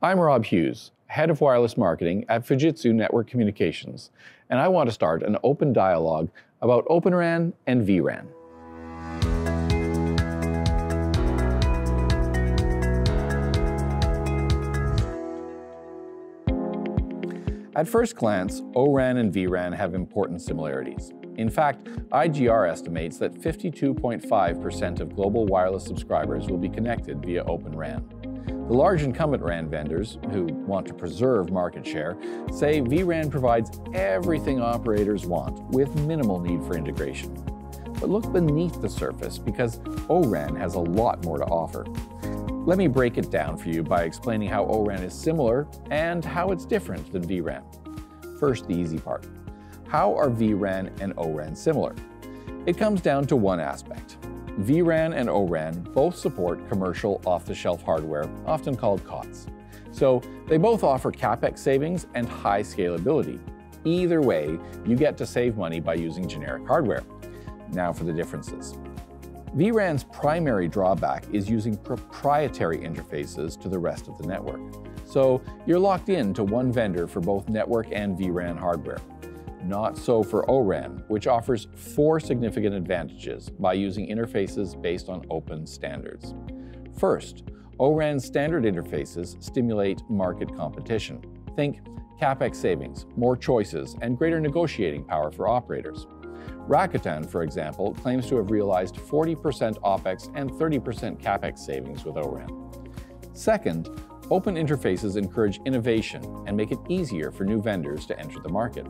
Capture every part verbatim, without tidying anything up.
I'm Rob Hughes, Head of Wireless Marketing at Fujitsu Network Communications, and I want to start an open dialogue about Open RAN and V RAN. At first glance, O RAN and V RAN have important similarities. In fact, I G R estimates that fifty-two point five percent of global wireless subscribers will be connected via Open RAN. The large incumbent RAN vendors, who want to preserve market share, say V RAN provides everything operators want with minimal need for integration. But look beneath the surface because O RAN has a lot more to offer. Let me break it down for you by explaining how O RAN is similar and how it's different than V RAN. First, the easy part. How are V RAN and O RAN similar? It comes down to one aspect. V RAN and O RAN both support commercial off-the-shelf hardware, often called C O Ts. So they both offer CapEx savings and high scalability. Either way, you get to save money by using generic hardware. Now for the differences. V RAN's primary drawback is using proprietary interfaces to the rest of the network. So you're locked in to one vendor for both network and V RAN hardware. Not so for O RAN, which offers four significant advantages by using interfaces based on open standards. First, O RAN's standard interfaces stimulate market competition. Think CapEx savings, more choices, and greater negotiating power for operators. Rakuten, for example, claims to have realized forty percent OpEx and thirty percent CapEx savings with O RAN. Second, open interfaces encourage innovation and make it easier for new vendors to enter the market.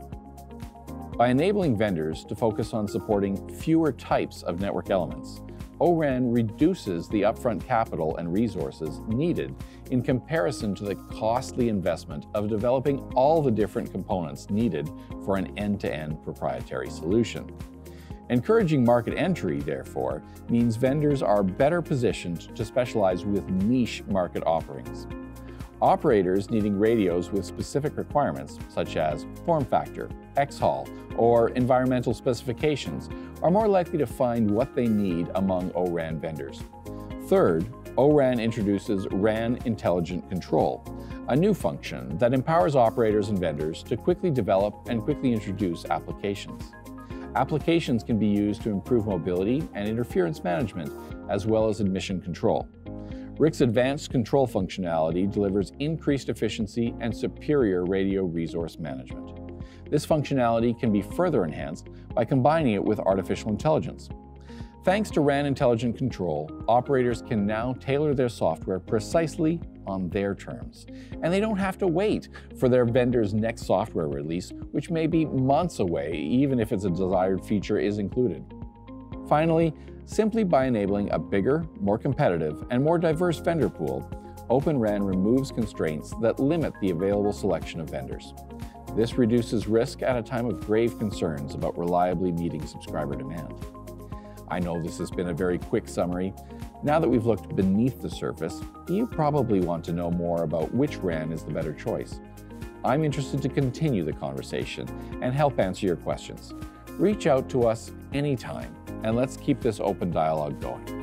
By enabling vendors to focus on supporting fewer types of network elements, O RAN reduces the upfront capital and resources needed in comparison to the costly investment of developing all the different components needed for an end-to-end proprietary solution. Encouraging market entry, therefore, means vendors are better positioned to specialize with niche market offerings. Operators needing radios with specific requirements, such as form factor, X haul, or environmental specifications, are more likely to find what they need among O RAN vendors. Third, O RAN introduces RAN Intelligent Control, a new function that empowers operators and vendors to quickly develop and quickly introduce applications. Applications can be used to improve mobility and interference management, as well as admission control. R I C's advanced control functionality delivers increased efficiency and superior radio resource management. This functionality can be further enhanced by combining it with artificial intelligence. Thanks to RAN Intelligent Control, operators can now tailor their software precisely on their terms, and they don't have to wait for their vendor's next software release, which may be months away, even if its desired feature is included. Finally, simply by enabling a bigger, more competitive, and more diverse vendor pool, Open RAN removes constraints that limit the available selection of vendors. This reduces risk at a time of grave concerns about reliably meeting subscriber demand. I know this has been a very quick summary. Now that we've looked beneath the surface, you probably want to know more about which RAN is the better choice. I'm interested to continue the conversation and help answer your questions. Reach out to us anytime, and let's keep this open dialogue going.